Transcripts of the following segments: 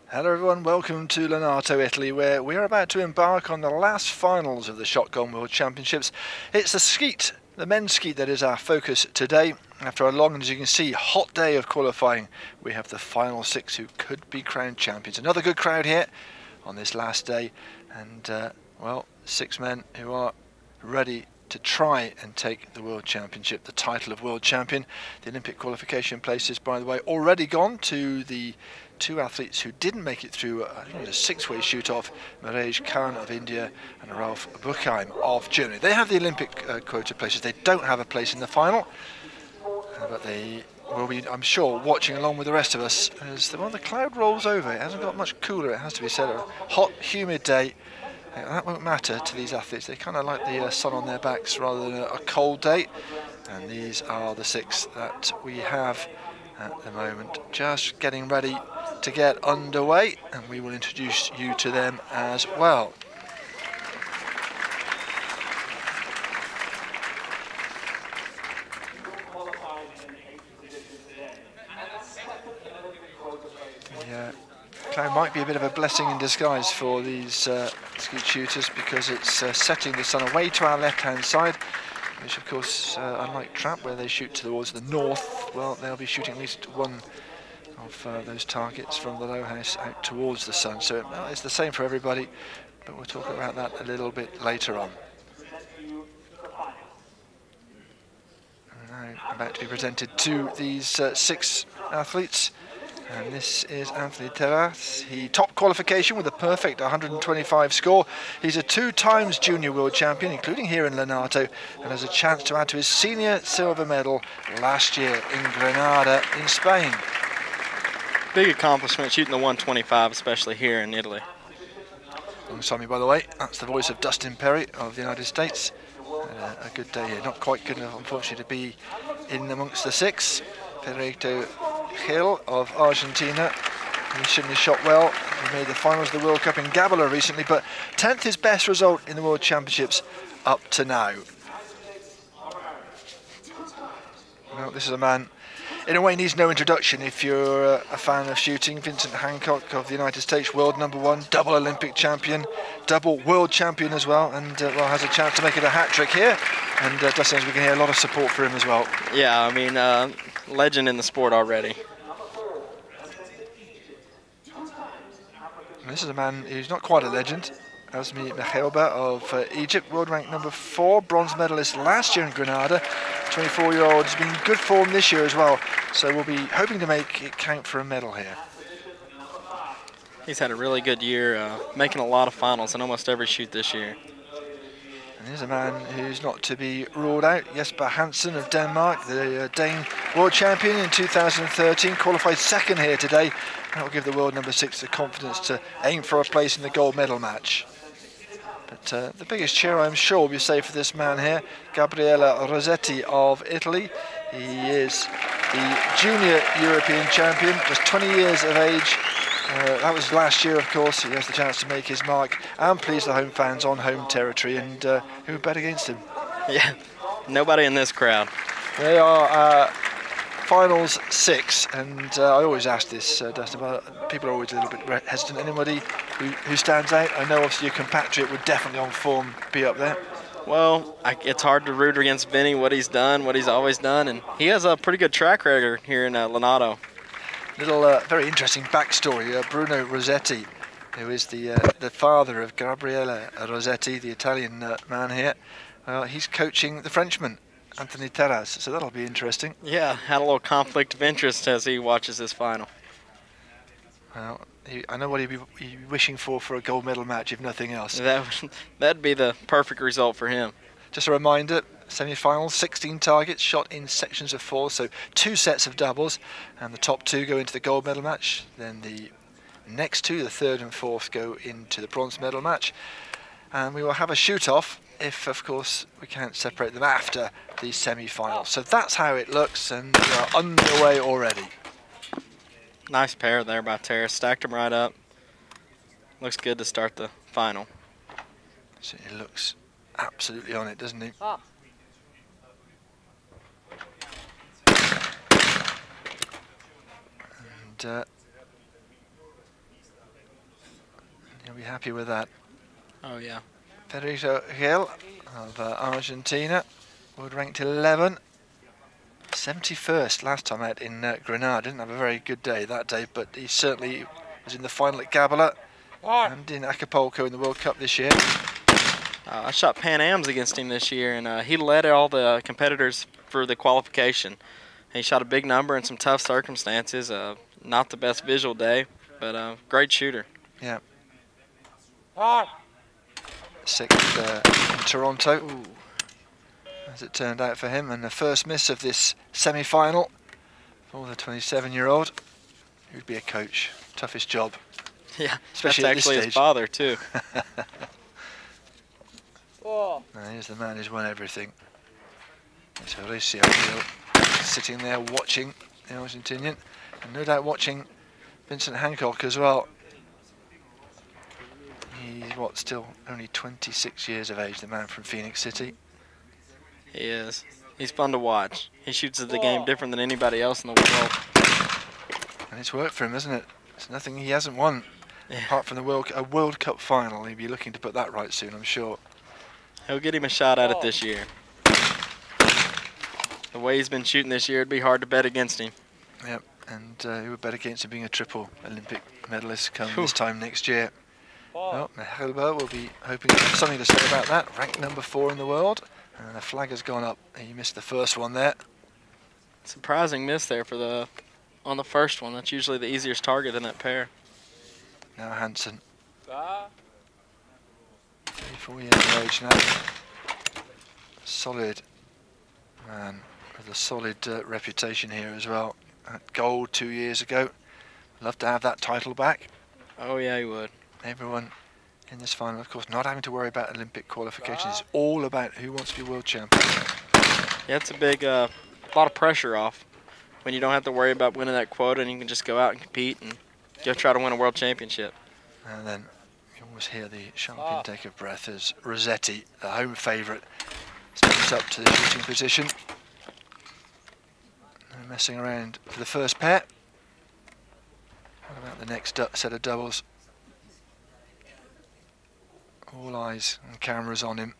Hello everyone, welcome to Lonato, Italy, where we are about to embark on the last finals of the Shotgun World Championships. It's the skeet, the men's skeet, that is our focus today. After a long and, as you can see, hot day of qualifying, we have the final six who could be crowned champions. Another good crowd here on this last day, and well, 6 men who are ready to try and take the World Championship, the title of World Champion. The Olympic qualification places, by the way, already gone to the 2 athletes who didn't make it through a 6-way shoot-off, Marej Khan of India and Ralf Buchheim of Germany. They have the Olympic quota places. They don't have a place in the final, but they will be, I'm sure, watching along with the rest of us as the cloud rolls over. It hasn't got much cooler, it has to be said. A hot, humid day. That won't matter to these athletes. They kind of like the sun on their backs rather than a cold day. And these are the 6 that we have at the moment, just getting ready to get underway, and we will introduce you to them as well. Yeah, cloud might be a bit of a blessing in disguise for these skeet shooters, because it's setting the sun away to our left-hand side, which of course, unlike trap where they shoot towards the north, well, they'll be shooting at least one of those targets from the low house out towards the sun. So it's the same for everybody, but we'll talk about that a little bit later on. Now about to be presented to these 6 athletes. And this is Anthony Terras. He topped qualification with a perfect 125 score. He's a 2 times junior world champion, including here in Lonato, and has a chance to add to his senior silver medal last year in Granada in Spain. Big accomplishment shooting the 125, especially here in Italy. Alongside me, by the way, that's the voice of Dustin Perry of the United States. A good day here. Not quite good enough, unfortunately, to be in amongst the 6. Pedrito Gil of Argentina. He shouldn't have shot well. He made the finals of the World Cup in Gabala recently, but 10th his best result in the World Championships up to now. Well, this is a man, in a way, needs no introduction if you're a fan of shooting. Vincent Hancock of the United States, world #1, double Olympic champion, double world champion as well, and well, has a chance to make it a hat-trick here. And Dustin, we can hear a lot of support for him as well. Yeah, I mean, legend in the sport already. And this is a man who's not quite a legend. Azmi Mekhelba of Egypt, world rank #4, bronze medalist last year in Granada. 24-year-old has been in good form this year as well, so we'll be hoping to make it count for a medal here. He's had a really good year, making a lot of finals in almost every shoot this year. And here's a man who's not to be ruled out, Jesper Hansen of Denmark, the Dane world champion in 2013, qualified 2nd here today. That will give the world #6 the confidence to aim for a place in the gold medal match. But the biggest cheer, I'm sure, will be safe for this man here, Gabriele Rossetti of Italy. He is the junior European champion, just 20 years of age. That was last year, of course. He has the chance to make his mark and please the home fans on home territory, and who bet against him? Yeah, nobody in this crowd. They are finals 6, and I always ask this, Dustin, but people are always a little bit hesitant. Anybody who stands out? I know obviously your compatriot would definitely on form be up there. Well, it's hard to root against Vinny, what he's done, what he's always done, and he has a pretty good track record here in Lonato. Little very interesting backstory. Bruno Rossetti, who is the father of Gabriele Rossetti, the Italian man here, he's coaching the Frenchman, Anthony Terras, so that'll be interesting. Yeah, had a little conflict of interest as he watches this final. Well, I know what he'd be wishing for a gold medal match, if nothing else. That'd be the perfect result for him. Just a reminder, semi-finals, 16 targets shot in sections of 4, so 2 sets of doubles, and the top 2 go into the gold medal match. Then the next 2, the 3rd and 4th, go into the bronze medal match. And we will have a shoot-off if, of course, we can't separate them after the semi-finals. So that's how it looks, and we are underway already. Nice pair there by Terras, stacked them right up. Looks good to start the final. So it looks absolutely on it, doesn't he? And be happy with that. Oh, yeah. Pedrito Gil of Argentina, world ranked 11. 71st last time out in Granada. Didn't have a very good day that day, but he certainly was in the final at Gabala and in Acapulco in the World Cup this year. I shot Pan Ams against him this year, and he led all the competitors for the qualification. He shot a big number in some tough circumstances. Not the best visual day, but great shooter. Yeah. 6th in Toronto. Ooh. As it turned out for him, and the first miss of this semi-final for the 27-year-old. He would be a coach. Toughest job. Yeah, especially that's at this actually stage. His father too. Now, here's the man who's won everything. It's Horacio Gil, sitting there watching the Argentinian, and no doubt watching Vincent Hancock as well. He's still only 26 years of age, the man from Phoenix City. He is. He's fun to watch. He shoots at the game different than anybody else in the world. And it's worked for him, isn't it? It's nothing he hasn't won, Yeah. apart from a World Cup final. He'll be looking to put that right soon, I'm sure. He'll get him a shot at it this year. The way he's been shooting this year, it'd be hard to bet against him. Yep, and he would bet against him being a triple Olympic medalist come this time next year. Well, Mejelba will be hoping to have something to say about that. Ranked number 4 in the world. And the flag has gone up. He missed the first one there. Surprising miss there on the first one. That's usually the easiest target in that pair. Now Hansen. 34 years of age now. Solid man with a solid reputation here as well. Gold 2 years ago. Love to have that title back. Oh yeah, he would. Everyone in this final, of course, not having to worry about Olympic qualifications. It's all about who wants to be world champion. Yeah, it's a big, lot of pressure off when you don't have to worry about winning that quota and you can just go out and compete and go try to win a world championship. And then you always hear the sharp intake of breath as Rossetti, the home favourite, steps up to the shooting position. No messing around for the first pair. What about the next set of doubles? All eyes and cameras on him.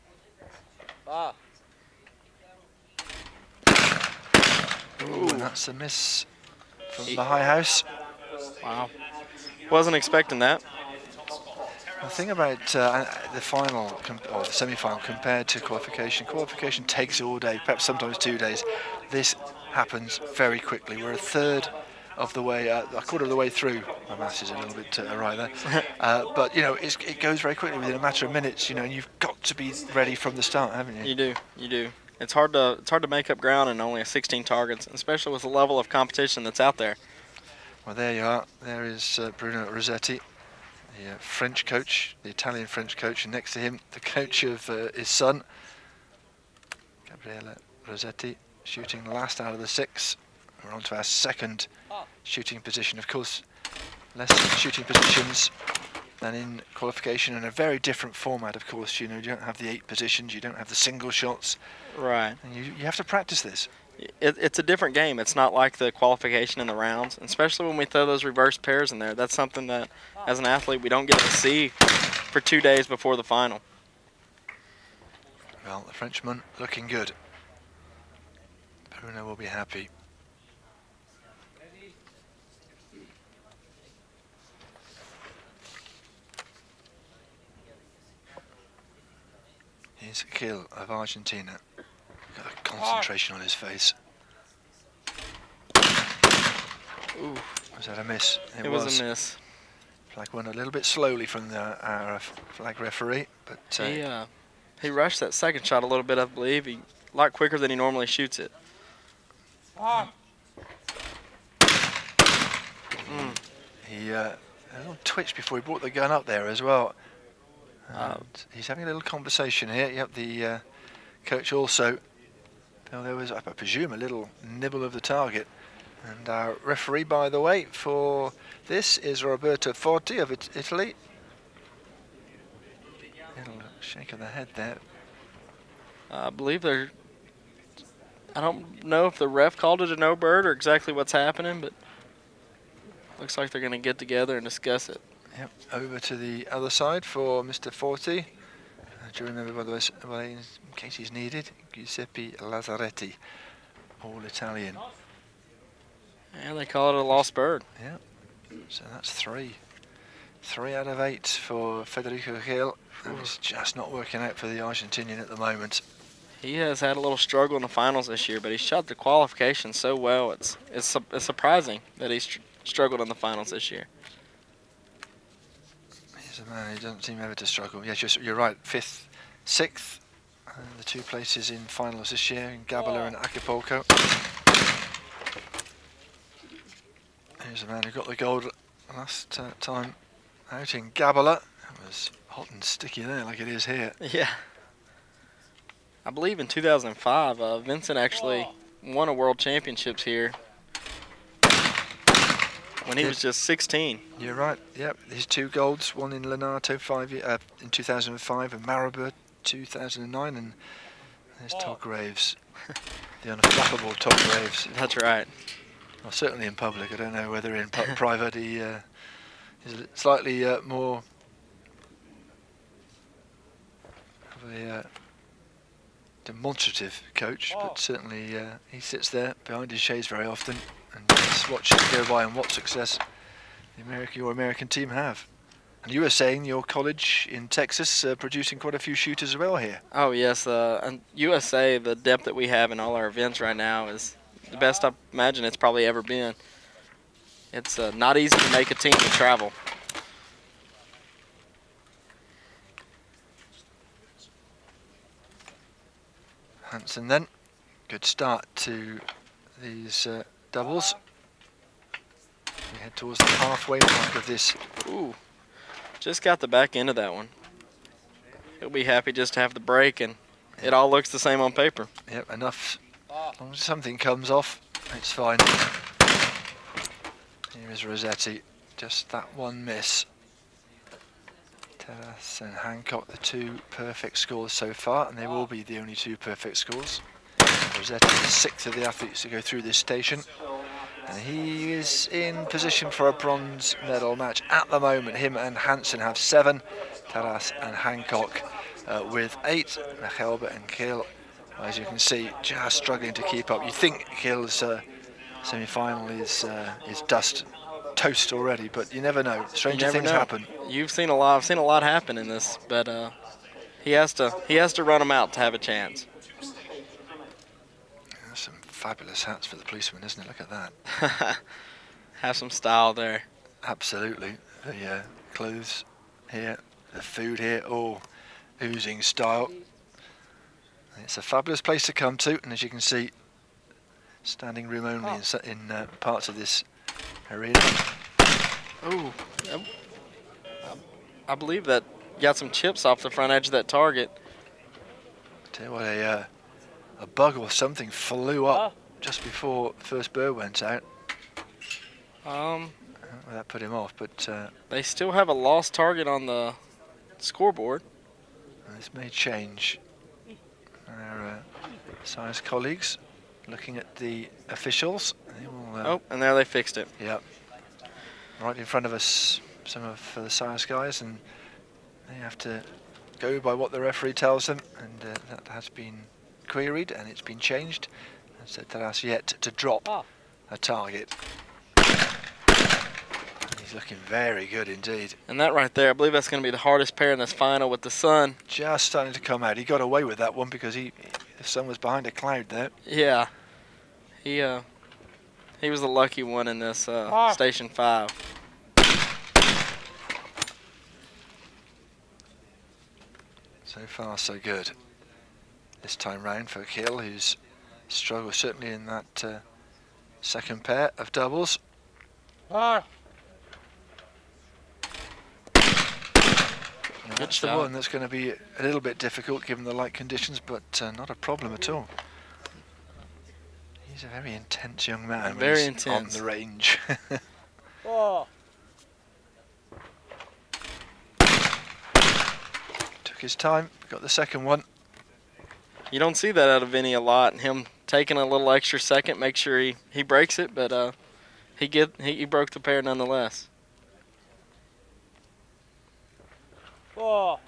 Ooh, and that's a miss from the high house. Wow. Wasn't expecting that. The thing about the final or the semi-final compared to qualification takes all day, perhaps sometimes 2 days. This happens very quickly. We're a third of the way, a quarter of the way through. My maths is a little bit awry there, but you know it goes very quickly within a matter of minutes. You know, and you've got to be ready from the start, haven't you? You do. It's hard to make up ground in only 16 targets, especially with the level of competition that's out there. Well, there you are. There is Bruno Rossetti, the French coach, the Italian French coach, and next to him, the coach of his son, Gabriele Rossetti, shooting last out of the 6. We're on to our second shooting position. Of course, less shooting positions than in qualification, and a very different format. Of course, you know, you don't have the 8 positions, you don't have the single shots. Right. And you have to practice this. It's a different game. It's not like the qualification and the rounds, especially when we throw those reverse pairs in there. That's something that, as an athlete, we don't get to see for 2 days before the final. Well, the Frenchman looking good. Bruno will be happy. Here's Gil of Argentina. Got a concentration on his face. Ooh. Was that a miss? It was a miss. Flag went a little bit slowly from our flag referee, but he rushed that second shot a little bit, I believe. He a lot quicker than he normally shoots it. He a little twitch before he brought the gun up there as well. And he's having a little conversation here. Yep, the coach also. Well, there was, I presume, a little nibble of the target. And our referee, by the way, for this is Roberto Forti of Italy. Little shake of the head there. I believe they're. I don't know if the ref called it a no-bird or exactly what's happening, but looks like they're going to get together and discuss it. Yep, over to the other side for Mr. Forti. Do you remember, by the way, in case he's needed, Giuseppe Lazzaretti, all Italian. And they call it a lost bird. Yeah, so that's 3. 3 out of 8 for Federico Gil, and it's just not working out for the Argentinian at the moment. He has had a little struggle in the finals this year, but he shot the qualification so well. It's surprising that he's struggled in the finals this year. He's a man who doesn't seem ever to struggle. Yes, you're right. 5th, 6th, the 2 places in finals this year in Gabola and Acapulco. Here's a man who got the gold last time out in Gabola. It was hot and sticky there, like it is here. Yeah. I believe in 2005, Vincent actually won a world championships here when he was just 16. You're right. Yep, his 2 golds, one in Lonato in 2005 and Maribor 2009, and there's Todd Graves, the unflappable Todd Graves. That's right. Well, certainly in public. I don't know whether in private he is slightly more of a demonstrative coach, but certainly he sits there behind his shades very often and just watches it go by and what success your American team have. And you were saying your college in Texas producing quite a few shooters as well here. Oh yes, and USA, the depth that we have in all our events right now is the best I imagine it's probably ever been. It's not easy to make a team to travel. Hansen then, good start to these doubles. We head towards the halfway mark of this. Ooh, just got the back end of that one. He'll be happy just to have the break, and it all looks the same on paper. Yep, enough. As long as something comes off, it's fine. Here is Rossetti, just that one miss. Terras and Hancock, the 2 perfect scores so far, and they will be the only 2 perfect scores. Rossetti is 6th of the athletes to go through this station, and he is in position for a bronze medal match at the moment. Him and Hansen have 7, Terras and Hancock with 8. Mechelbe and Gil, as you can see, just struggling to keep up. You think Gil's semi-final is toast already, but you never know. Stranger things happen. You've seen a lot. I've seen a lot happen in this, but he has to run them out to have a chance. That's some fabulous hats for the policeman, isn't it? Look at that. Have some style there. Absolutely. The clothes here, the food here, all oozing style. It's a fabulous place to come to, and as you can see, standing room only in parts of this arena. Oh, I believe that got some chips off the front edge of that target. Tell you what, a bug or something flew up just before the first bird went out. That put him off, but they still have a lost target on the scoreboard. This may change. Our science colleagues looking at the officials. They will, and there they fixed it. Yep. Right in front of us, some of the science guys, and they have to go by what the referee tells them, and that has been queried and it's been changed. And so Terras yet to drop a target. He's looking very good indeed. And that right there, I believe that's going to be the hardest pair in this final with the sun. Just starting to come out. He got away with that one because the sun was behind a cloud there. Yeah. He was the lucky one in this Station 5. So far, so good. This time round for Gil, who's struggled certainly in that second pair of doubles. That's the one that's going to be a little bit difficult given the light conditions, but not a problem at all. He's a very intense young man. Very he's intense. On the range. Took his time, got the second one. You don't see that out of Vinny a lot, and him taking a little extra second, make sure he breaks it, but he broke the pair nonetheless. Oh.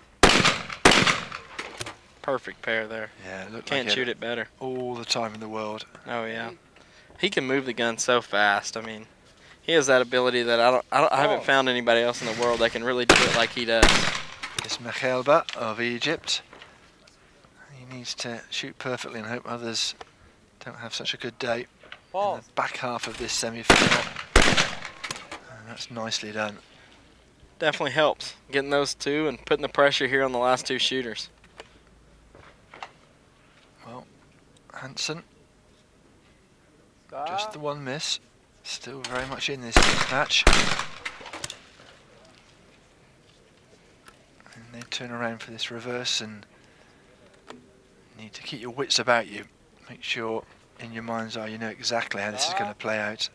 Perfect pair there. Yeah, it looked Can't like shoot it better. all the time in the world. Oh yeah, he can move the gun so fast. I mean, he has that ability that I haven't found anybody else in the world that can really do it like he does. It's Mechelba of Egypt. He needs to shoot perfectly and hope others don't have such a good day in the back half of this semi-final. And that's nicely done. Definitely helps getting those two and putting the pressure here on the last two shooters. Well, Hansen, just the one miss. Still very much in this match. And they turn around for this reverse and need to keep your wits about you. Make sure in your mind's eye you know exactly how this is going to play out.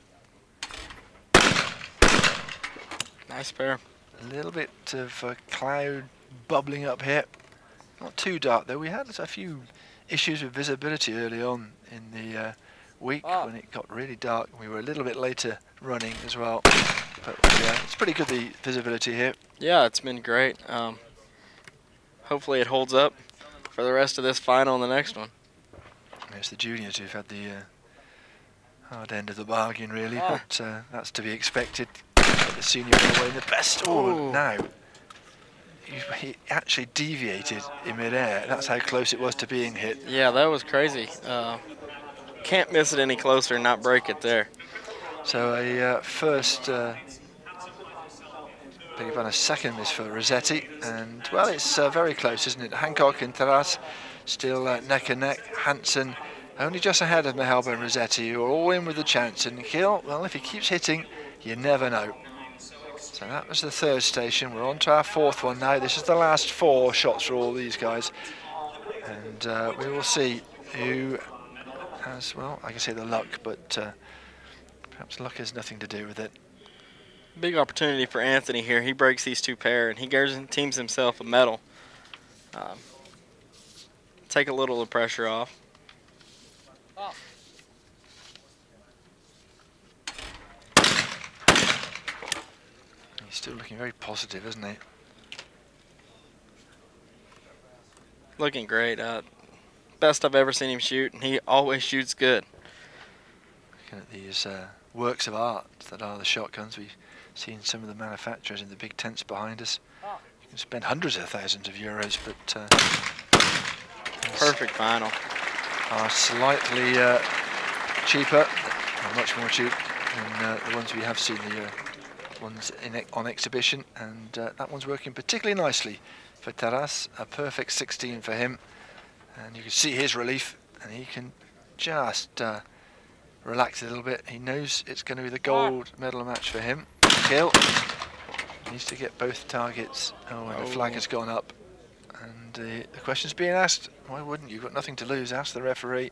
Nice pair. A little bit of a cloud bubbling up here. Not too dark though. We had a few issues with visibility early on in the week when it got really dark. We were a little bit later running as well. But yeah, it's pretty good, the visibility here. Yeah, it's been great. Hopefully it holds up for the rest of this final and the next one. It's the juniors who've had the hard end of the bargain really, but that's to be expected. The senior went away in the best. Oh, now he actually deviated in midair. That's how close it was to being hit. Yeah, that was crazy. Can't miss it any closer and not break it there. So a first, beg your pardon, a second miss for Rossetti, and well, it's very close, isn't it? Hancock and Taras still neck and neck. Hansen only just ahead of Mechelba and Rossetti, who are all in with the chance. And Hill, well, if he keeps hitting, you never know. So that was the third station. We're on to our fourth one now. This is the last 4 shots for all these guys, and we will see who has, well, I can say the luck, but perhaps luck has nothing to do with it. Big opportunity for Anthony here. He breaks these two pair and he guarantees himself a medal. Take a little of the pressure off. He's still looking very positive, isn't he? Looking great. Best I've ever seen him shoot, and he always shoots good. Looking at these works of art that are the shotguns, we've seen some of the manufacturers in the big tents behind us. You can spend hundreds of thousands of euros, but perfect final. Are slightly cheaper, or much more cheap than the ones we have seen, the ones on exhibition, and that one's working particularly nicely for Taras. A perfect 16 for him, and you can see his relief, and he can just relax a little bit. He knows it's going to be the gold medal match for him. Hill needs to get both targets. Oh, and the flag has gone up, and the question's being asked. Why wouldn't you? You've got nothing to lose. Ask the referee.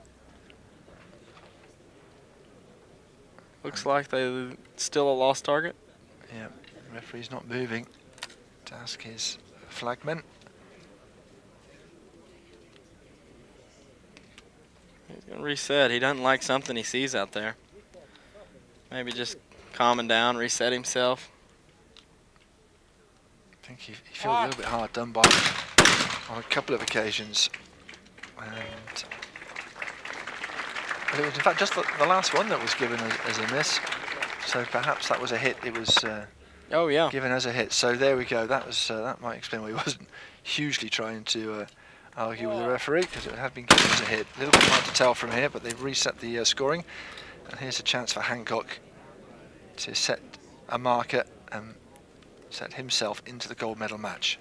Looks like they still a lost target. Yeah, the referee's not moving to ask his flagman. He's going to reset. He doesn't like something he sees out there. Maybe just calming down, reset himself. I think he feels a little bit hard done by on a couple of occasions. And it was in fact just the last one that was given as a miss. So perhaps that was a hit. It was given as a hit. So there we go. That was that might explain why he wasn't hugely trying to argue with the referee, because it had been given as a hit. A little bit hard to tell from here, but they've reset the scoring. And here's a chance for Hancock to set a marker and set himself into the gold medal match.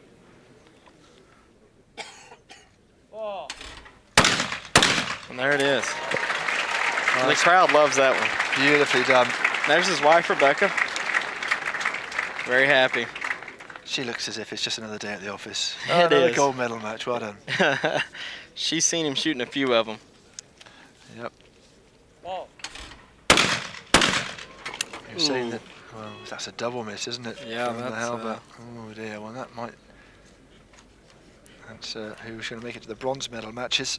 And there it is. The crowd loves that one. Beautifully done. There's his wife, Rebecca. Very happy. She looks as if it's just another day at the office. It is. Gold medal match, well done. She's seen him shooting a few of them. Yep. You're saying that, well, that's a double miss, isn't it? Yeah, from that's Mechelba. Oh dear, well that might, that's who's going to make it to the bronze medal matches.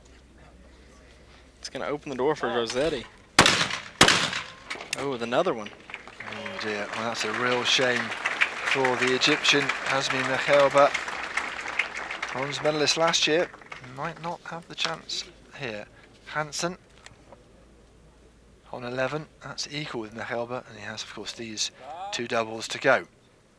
It's going to open the door for Rossetti. Oh, with another one. Oh dear, well that's a real shame for the Egyptian, Hazmi Mechelba, bronze medalist last year, might not have the chance here. Hansen on 11, that's equal with Mechelba, and he has, of course, these 2 doubles to go.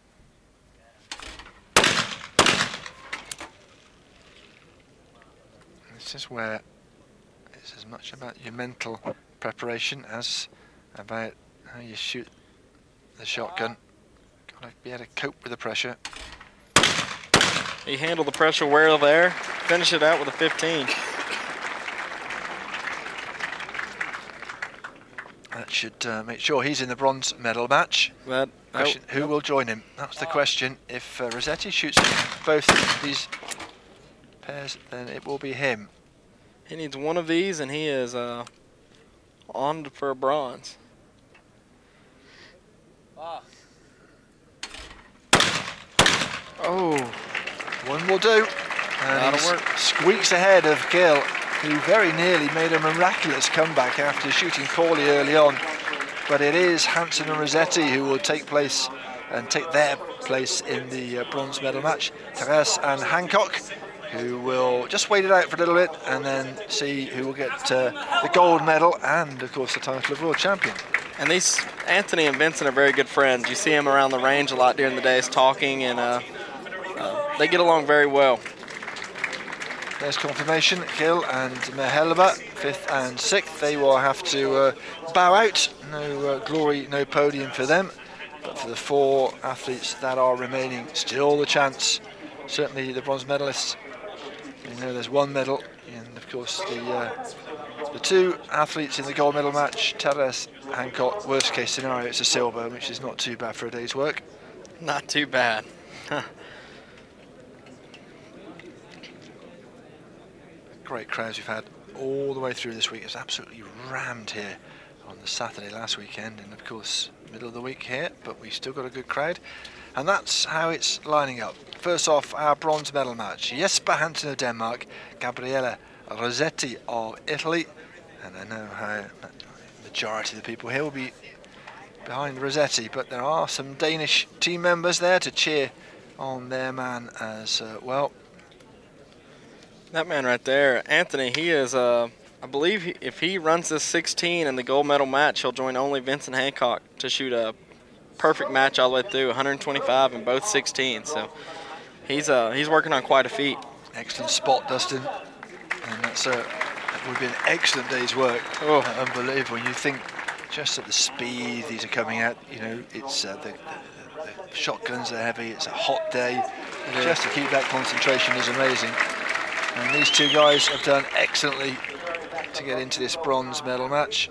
This is where it's as much about your mental preparation as about how you shoot the shotgun. Got to be able to cope with the pressure. He handled the pressure well there. Finish it out with a 15. That should make sure he's in the bronze medal match. Question, who will join him? That's the question. If Rossetti shoots both these pairs, then it will be him. He needs one of these, and he is on for a bronze. Oh, one will do. And he squeaks ahead of Gill, who very nearly made a miraculous comeback after shooting poorly early on. But it is Hansen and Rossetti who will take their place in the bronze medal match. Therese and Hancock, who will just wait it out for a little bit and then see who will get the gold medal and, of course, the title of world champion. And these Anthony and Vincent are very good friends. You see them around the range a lot during the days talking, and they get along very well. There's confirmation. Gill and Mechelba, 5th and 6th. They will have to bow out. No glory, no podium for them. But for the 4 athletes that are remaining, still the chance. Certainly the bronze medalists. You know, there's 1 medal, and of course the 2 athletes in the gold medal match, Therese, Hancock. Worst case scenario, it's a silver, which is not too bad for a day's work. Not too bad. Great crowds we've had all the way through this week. It's absolutely rammed here on the Saturday last weekend, and of course middle of the week here, but we've still got a good crowd, and that's how it's lining up. First off, our bronze medal match: Jesper Hansen of Denmark, Gabriele Rossetti of Italy, and I know how the majority of the people here will be behind Rossetti, but there are some Danish team members there to cheer on their man as well. That man right there, Anthony, he is, I believe if he runs this 16 in the gold medal match, he'll join only Vincent Hancock to shoot a perfect match all the way through, 125 in both 16. So he's working on quite a feat. Excellent spot, Dustin. And that would be an excellent day's work. Oh. Unbelievable. You think just at the speed these are coming out, you know, it's the shotguns are heavy, it's a hot day. Yeah. Just to keep that concentration is amazing. And these 2 guys have done excellently to get into this bronze medal match.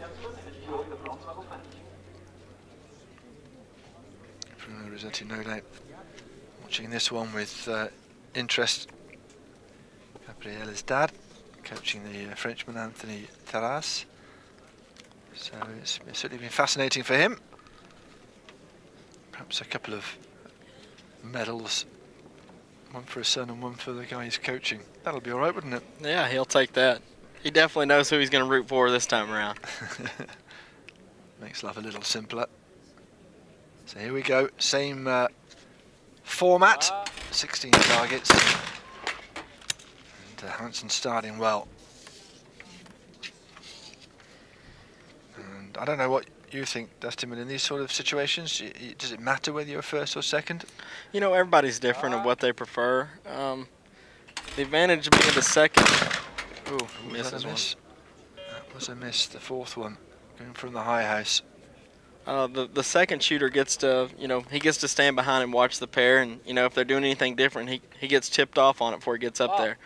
Bruno Rossetti, no doubt, watching this one with interest. Gabriele's dad, coaching the Frenchman Anthony Therese. So it's certainly been fascinating for him. Perhaps a couple of medals. One for his son and one for the guy he's coaching. That'll be all right, wouldn't it? Yeah, he'll take that. He definitely knows who he's going to root for this time around. Makes life a little simpler. So here we go. Same format. 16 targets. And Hansen starting well. And I don't know what you think, Dustin, but in these sort of situations, does it matter whether you're first or second? You know, everybody's different in what they prefer. The advantage of being the second. Ooh, misses one. That was a miss, the 4th one, going from the high house. The second shooter gets to, you know, he gets to stand behind and watch the pair, and, you know, if they're doing anything different, he gets tipped off on it before he gets up there.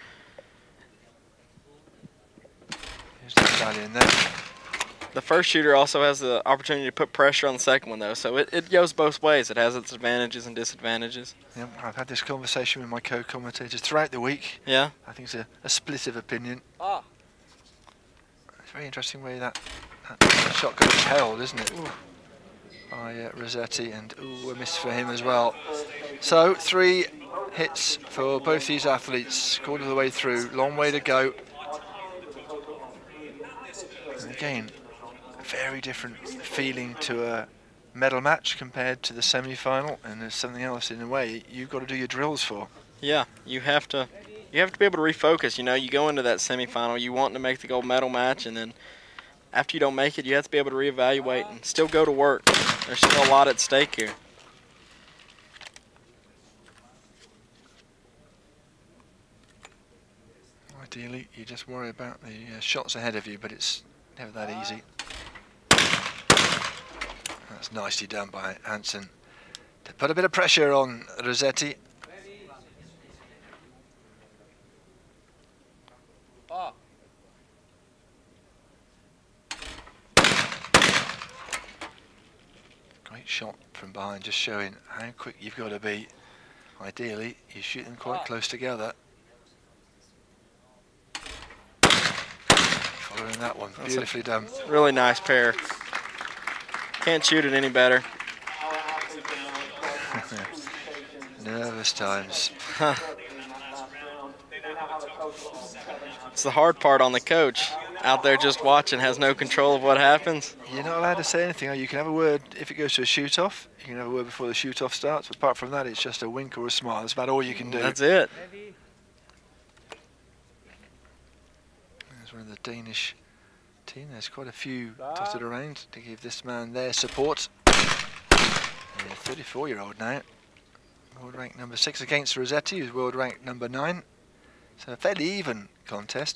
Here's the Italian there. The first shooter also has the opportunity to put pressure on the second one, though, so it goes both ways. It has its advantages and disadvantages. Yeah, I've had this conversation with my co-commentators throughout the week. Yeah? I think it's a split of opinion. It's a very interesting way that shotgun is held, isn't it? Ooh. By Rossetti, and ooh, a miss for him as well. So 3 hits for both these athletes, quarter of the way through, long way to go. And again, very different feeling to a medal match compared to the semi-final, and there's something else in a way you've got to do your drills for. Yeah, you have to be able to refocus. You know, you go into that semifinal, you want to make the gold medal match, and then after you don't make it, you have to be able to reevaluate and still go to work. There's still a lot at stake here. Ideally, you just worry about the shots ahead of you, but it's never that easy. That's nicely done by Hansen to put a bit of pressure on Rossetti. Great shot from behind, just showing how quick you've got to be. Ideally, you shoot them quite close together. Following that one, beautifully done. Really nice pair. Can't shoot it any better. Nervous times. It's the hard part on the coach. Out there just watching, has no control of what happens. You're not allowed to say anything. You can have a word if it goes to a shoot-off. You can have a word before the shoot-off starts. But apart from that, it's just a wink or a smile. That's about all you can do. That's it. There's one of the Danish team. There's quite a few dotted around to give this man their support. A 34-year-old now. World rank number 6 against Rossetti, who's world rank number 9. So a fairly even contest.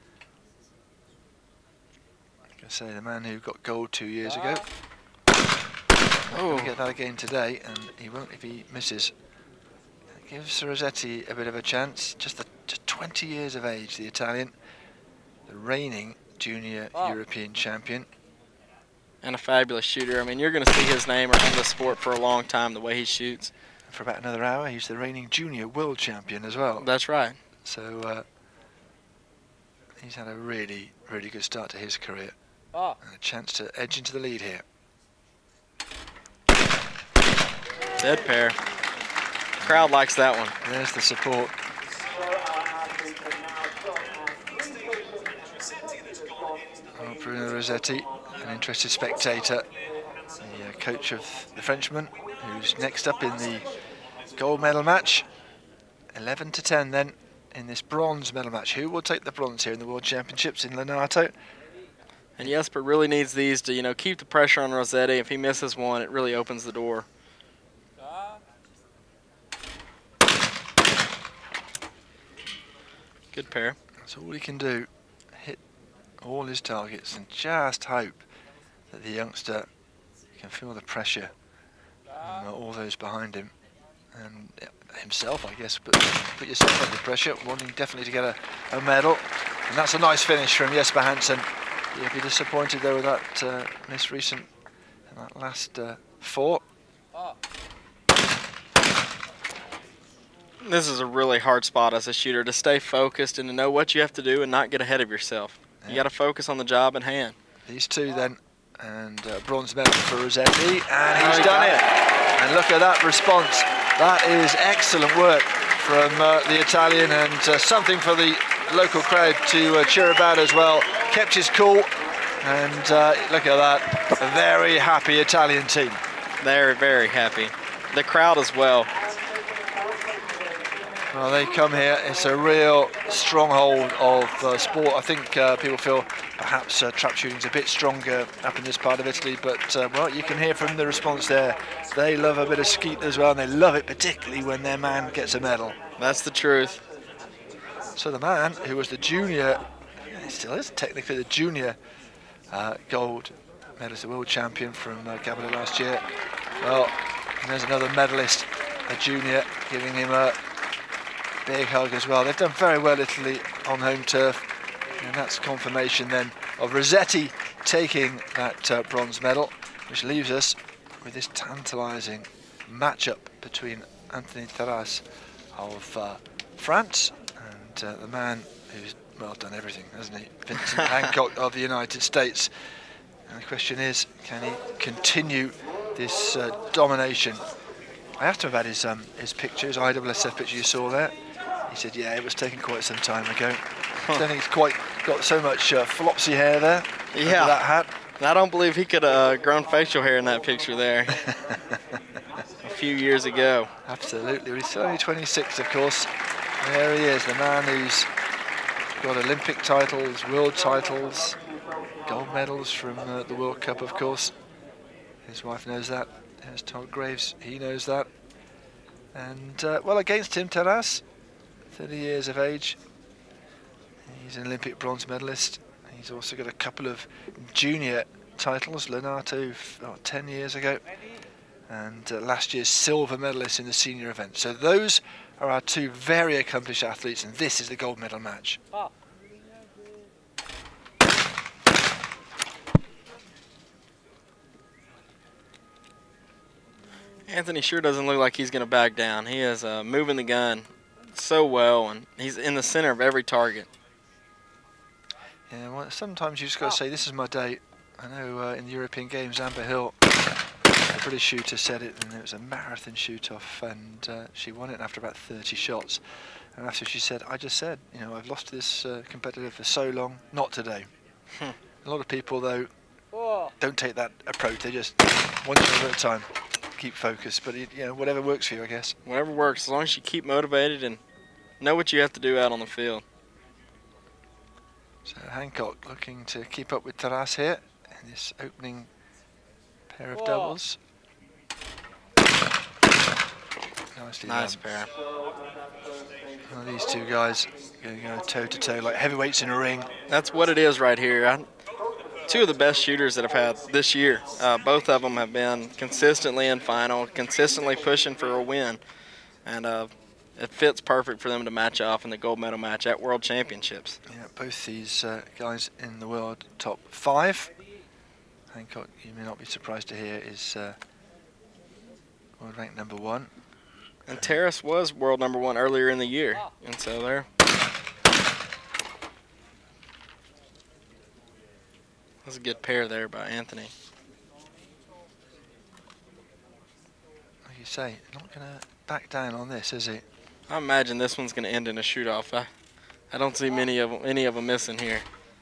I say the man who got gold 2 years ago. Oh, get that again today, and he won't if he misses. It gives Rossetti a bit of a chance. Just 20 years of age, the Italian, the reigning junior European champion. And a fabulous shooter. I mean, you're going to see his name around the sport for a long time, the way he shoots. For about another hour, he's the reigning junior world champion as well. That's right. So he's had a really, really good start to his career. And a chance to edge into the lead here. Dead pair. Crowd likes that one. There's the support. Oh, Bruno Rossetti, an interested spectator. The coach of the Frenchman, who's next up in the gold medal match. 11-10 then in this bronze medal match. Who will take the bronze here in the World Championships in Lonato? And Jesper really needs these to, you know, keep the pressure on Rossetti. If he misses one, it really opens the door. Good pair. That's all he can do. Hit all his targets and just hope that the youngster can feel the pressure from all those behind him. And himself, I guess, but put yourself under pressure, wanting definitely to get a medal. And that's a nice finish from Jesper Hansen. You'll be disappointed though with that miss recent, that last 4. This is a really hard spot as a shooter, to stay focused and to know what you have to do and not get ahead of yourself. Yeah. You got to focus on the job at hand. These two then, and bronze medal for Rossetti, and he's done it. And look at that response. That is excellent work from the Italian, and something for the local crowd to cheer about as well. Kept his cool, and look at that. A very happy Italian team. They're very happy. The crowd as well. Well, they come here. It's a real stronghold of sport. I think people feel perhaps trap shooting's a bit stronger up in this part of Italy, but well, you can hear from the response there. They love a bit of skeet as well, and they love it particularly when their man gets a medal. That's the truth. So the man who was the junior, he still is technically the junior gold medalist, the world champion from Gabon last year. Well, there's another medalist, a junior, giving him a big hug as well. They've done very well, Italy, on home turf, and that's confirmation then of Rossetti taking that bronze medal, which leaves us with this tantalising matchup between Anthony Taras of France and the man who's, well, done everything, hasn't he? Vincent Hancock of the United States. And the question is, can he continue this domination? I asked him about his pictures, IWSF picture you saw there. He said, yeah, it was taken quite some time ago. I don't think he's quite got so much flopsy hair there. Yeah, that hat. And I don't believe he could have grown facial hair in that picture there a few years ago. Absolutely. Well, he's only 26, of course. There he is, the man who's got Olympic titles, world titles, gold medals from the World Cup, of course. His wife knows that. There's Todd Graves, he knows that. And, well, against him, Taras, 30 years of age. He's an Olympic bronze medalist. He's also got a couple of junior titles, Lenato 10 years ago, and last year's silver medalist in the senior event. So those are our two very accomplished athletes, and this is the gold medal match. Anthony sure doesn't look like he's going to back down. He is moving the gun so well, and he's in the center of every target. Yeah, well, sometimes you just got to say, this is my day. I know in the European Games, Amber Hill, the British shooter, said it, and it was a marathon shoot-off, and she won it after about 30 shots. And after she said, I just said, you know, I've lost this competitor for so long, not today. A lot of people, though, don't take that approach. They just, one shot at a time, keep focused. But, you know, whatever works for you, I guess. Whatever works, as long as you keep motivated and know what you have to do out on the field. So Hancock looking to keep up with Taras here in this opening pair of doubles. Nicely nice done. pair. Well, these two guys going to go toe to toe like heavyweights in a ring. That's what it is right here. Two of the best shooters that I've had this year. Both of them have been consistently in final, consistently pushing for a win, and it fits perfect for them to match off in the gold medal match at World Championships. Yeah, both these guys in the world top 5. Hancock, you may not be surprised to hear, is world ranked number 1. And Taras was world number 1 earlier in the year, and so there. That's a good pair there by Anthony. Like you say, not going to back down on this, is he? I imagine this one's going to end in a shoot-off. I don't see any of them missing here.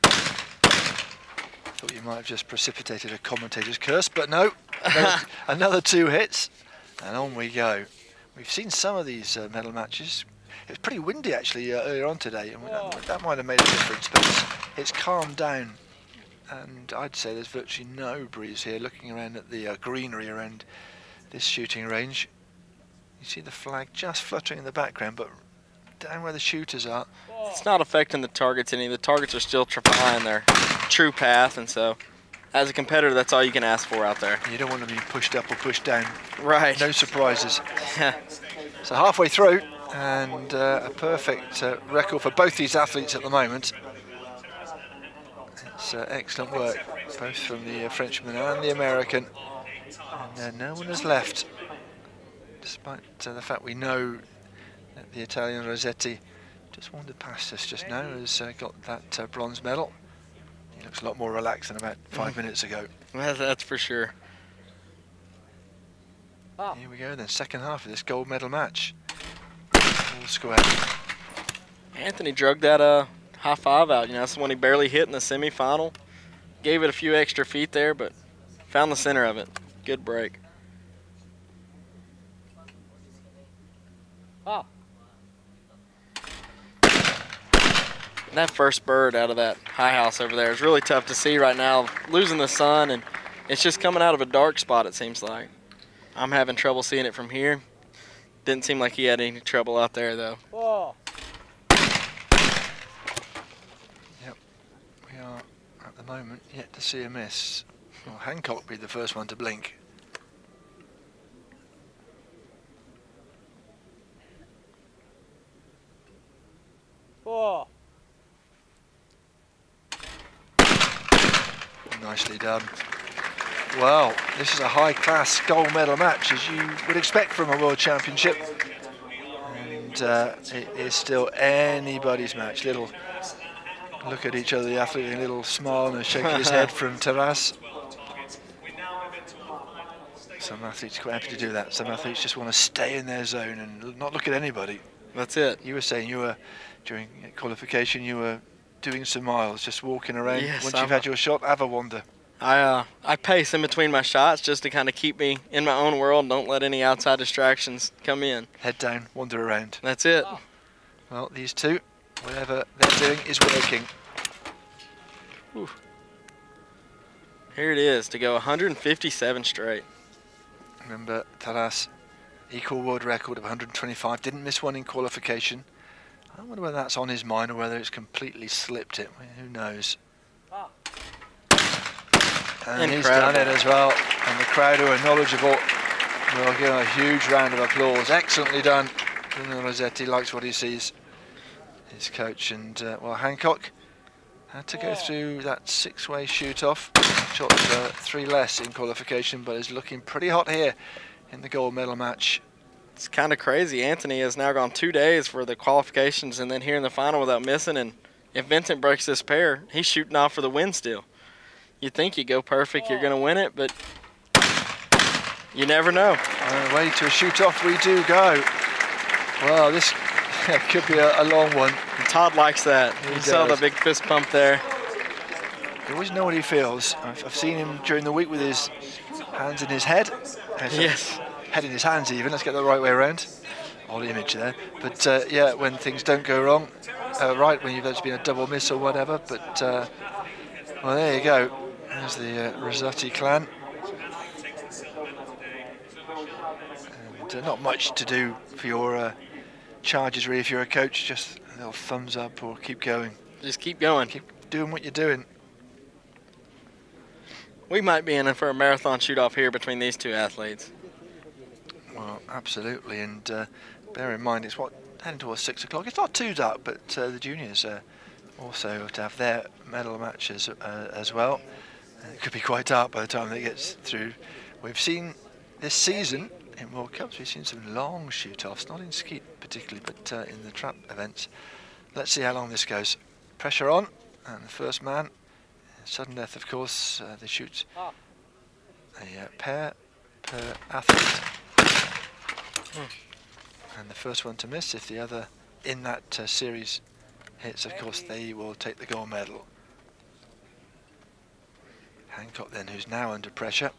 Thought you might have just precipitated a commentator's curse, but no. Another 2 hits, and on we go. We've seen some of these medal matches. It was pretty windy, actually, earlier on today, and that might have made a difference, but it's calmed down. And I'd say there's virtually no breeze here. Looking around at the greenery around this shooting range, you see the flag just fluttering in the background, but down where the shooters are, it's not affecting the targets any. The targets are still flying their true path, and so as a competitor, that's all you can ask for out there. You don't want to be pushed up or pushed down. Right. No surprises. So halfway through, and a perfect record for both these athletes at the moment. It's excellent work, both from the Frenchman and the American. And no one has left, despite the fact we know that the Italian Rossetti just wandered past us just now, has got that bronze medal. He looks a lot more relaxed than about 5 minutes ago. Well, that's for sure. Here we go then, second half of this gold medal match. All square. Anthony drug that high five out. You know, that's the one he barely hit in the semifinal. Gave it a few extra feet there, but found the center of it. Good break. That first bird out of that high house over there is really tough to see right now. Losing the sun, and it's just coming out of a dark spot, it seems like. I'm having trouble seeing it from here. Didn't seem like he had any trouble out there, though. Yep, we are at the moment yet to see a miss. Well, Hancock will be the first one to blink. Nicely done. Well, this is a high-class gold medal match, as you would expect from a World Championship. And it is still anybody's match. Little look at each other, the athlete, a little smile and a shake of his head from Taras. Some athletes are quite happy to do that. Some athletes just want to stay in their zone and not look at anybody. That's it. You were saying you were, during qualification, you were doing some miles, just walking around. Yes, Once you've had your shot, have a wander. I pace in between my shots just to kind of keep me in my own world. Don't let any outside distractions come in. Head down, wander around. That's it. Well, these two, whatever they're doing is working. Ooh. Here it is to go 157 straight. Remember, Taras, equal world record of 125. Didn't miss one in qualification. I wonder whether that's on his mind or whether it's completely slipped it. Who knows? And he's done it as well. And the crowd who are knowledgeable will give him a huge round of applause. Excellently done. Bruno Rossetti likes what he sees. His coach and, well, Hancock had to go through that 6-way shoot-off. Shot 3 less in qualification, but is looking pretty hot here in the gold medal match. It's kind of crazy. Anthony has now gone 2 days for the qualifications and then here in the final without missing. And if Vincent breaks this pair, he's shooting off for the win still. You think you go perfect, you're going to win it, but you never know. Way to a shoot-off we do go. Well, this could be a long one. And Todd likes that. You saw the big fist pump there. You always know what he feels. I've seen him during the week with his hands in his head. Yes. Head in his hands even, let's get the right way around. Odd image there. But yeah, when things don't go wrong, right, when there's been a double miss or whatever. But, well, there you go. There's the Rossetti clan. And not much to do for your charges really if you're a coach, just a little thumbs up or keep going. Just keep going. Keep doing what you're doing. We might be in for a marathon shoot-off here between these two athletes. Well, absolutely, and bear in mind it's heading towards 6 o'clock. It's not too dark, but the juniors also to have their medal matches as well. It could be quite dark by the time they get through. We've seen this season in World Cups, we've seen some long shoot-offs, not in skeet particularly, but in the trap events. Let's see how long this goes. Pressure on, and the first man, sudden death of course, they shoot a pair per athlete. And the first one to miss, if the other in that series hits, of course they will take the gold medal. Hancock then, who's now under pressure.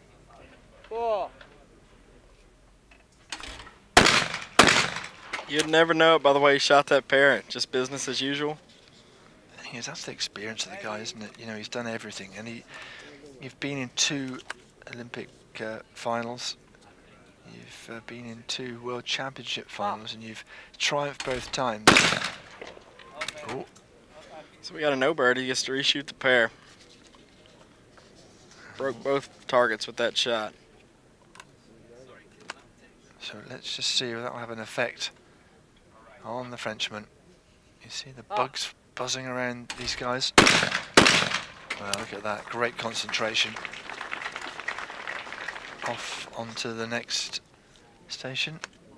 You'd never know it by the way he shot that pair. Just business as usual. The thing is, that's the experience of the guy, isn't it? You know, he's done everything, and you've been in 2 Olympic finals. You've been in 2 World Championship finals, and you've triumphed both times. Oh. So we got a no bird. He gets to reshoot the pair. Broke both targets with that shot. So let's just see if that will have an effect on the Frenchman. You see the bugs buzzing around these guys. Well, look at that, great concentration. Off onto the next station.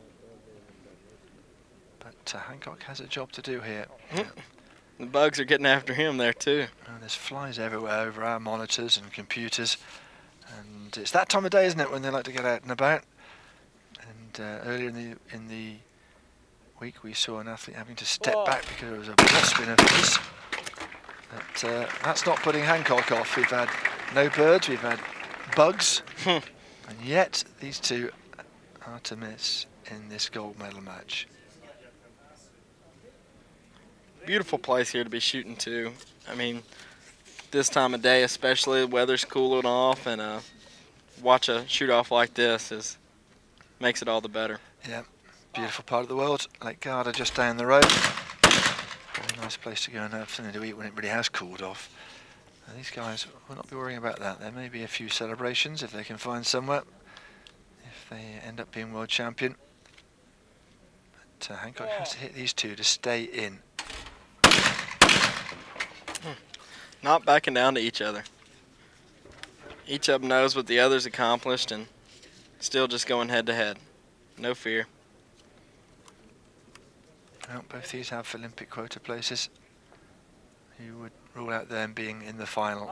But Hancock has a job to do here. Yeah. The bugs are getting after him there too. And there's flies everywhere over our monitors and computers. And it's that time of day, isn't it, when they like to get out and about. And earlier in the week we saw an athlete having to step back because there was a wasp in her face. But that's not putting Hancock off. We've had no birds, we've had bugs. And yet these two are to miss in this gold medal match. Beautiful place here to be shooting too. I mean, this time of day especially, the weather's cooling off, and watch a shoot off like this makes it all the better. Yeah, beautiful part of the world. Lake Garda just down the road. Very nice place to go and have something to eat when it really has cooled off. And these guys will not be worrying about that. There may be a few celebrations if they can find somewhere, if they end up being world champion. But Hancock has to hit these two to stay in. Not backing down to each other. Each of them knows what the other's accomplished and still just going head to head. No fear. Well, both these have Olympic quota places. You would rule out them being in the final.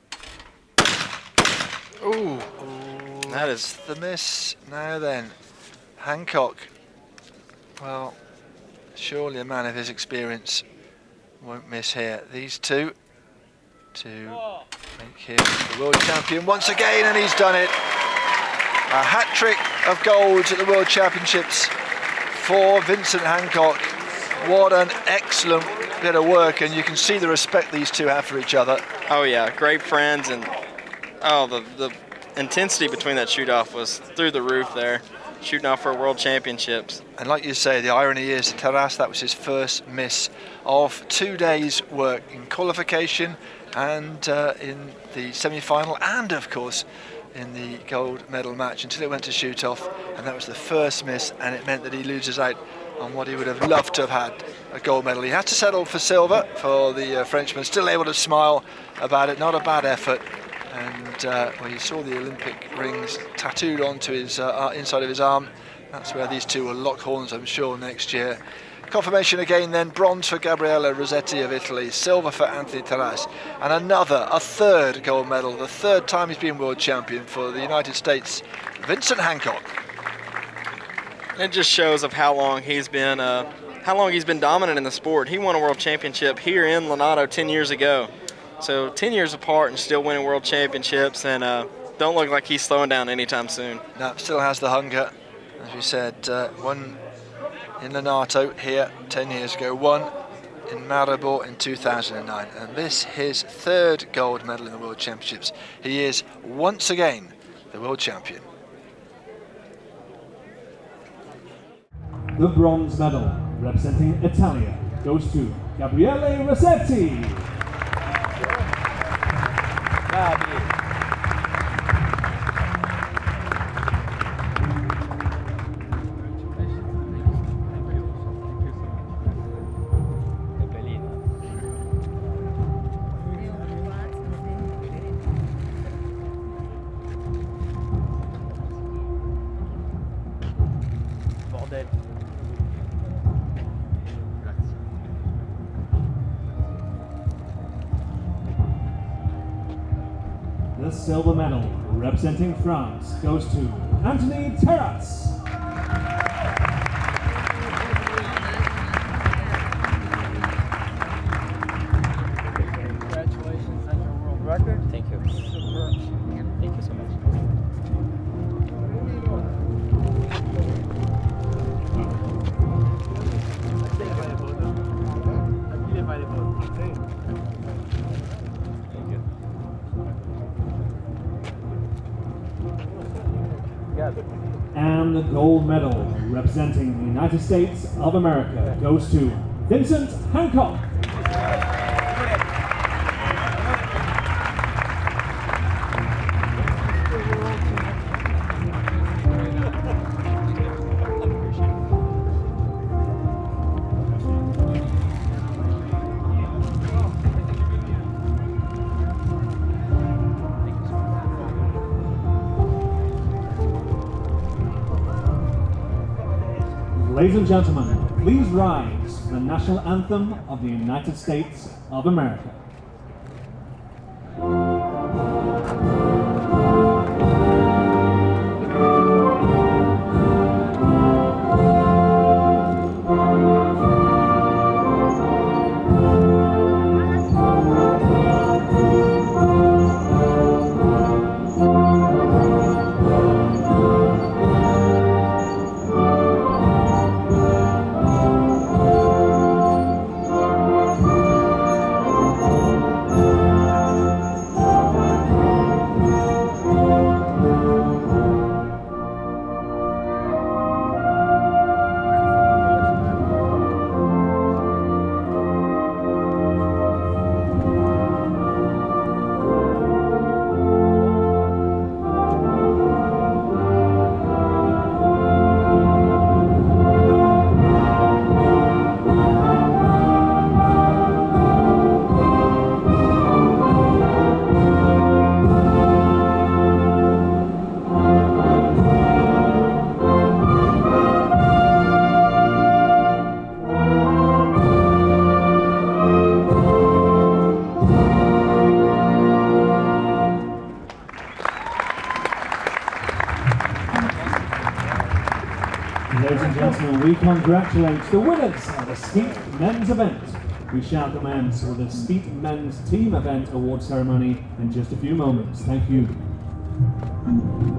Ooh, that is the miss. Now then, Hancock. Well, surely a man of his experience won't miss here. These two to make him the world champion once again, and he's done it. A hat-trick of golds at the World Championships for Vincent Hancock. What an excellent bit of work, and you can see the respect these two have for each other. Oh yeah, great friends, and the intensity between that shoot-off was through the roof there, shooting off for World Championships. And like you say, the irony is Taras, that was his first miss of 2 days' work in qualification and in the semi-final, and of course in the gold medal match, until it went to shoot-off, and that was the first miss, and it meant that he loses out on what he would have loved to have had, a gold medal. He had to settle for silver for the Frenchman, still able to smile about it, not a bad effort. And well, you saw the Olympic rings tattooed onto his inside of his arm. That's where these two will lock horns, I'm sure, next year. Confirmation again then, bronze for Gabriele Rossetti of Italy, silver for Anthony Taras, and a third gold medal, the third time he's been world champion for the United States, Vincent Hancock. It just shows of how long he's been dominant in the sport. He won a world championship here in Lonato 10 years ago. So 10 years apart and still winning world championships, and don't look like he's slowing down anytime soon. No, still has the hunger. As we said, one in Lonato here 10 years ago, one in Maribor in 2009, and this his third gold medal in the World Championships. He is once again the world champion. The bronze medal, representing Italia, goes to Gabriele Rossetti. The silver medal, representing France, goes to Anthony Taras. Congratulations on your world record. Thank you. Superb. Thank you so much. And the gold medal, representing the United States of America, goes to Vincent Hancock. Ladies and gentlemen, please rise for the national anthem of the United States of America. Ladies and gentlemen, we congratulate the winners of the skeet men's event. We shall commence with the Skeet Men's Team Event Award Ceremony in just a few moments. Thank you.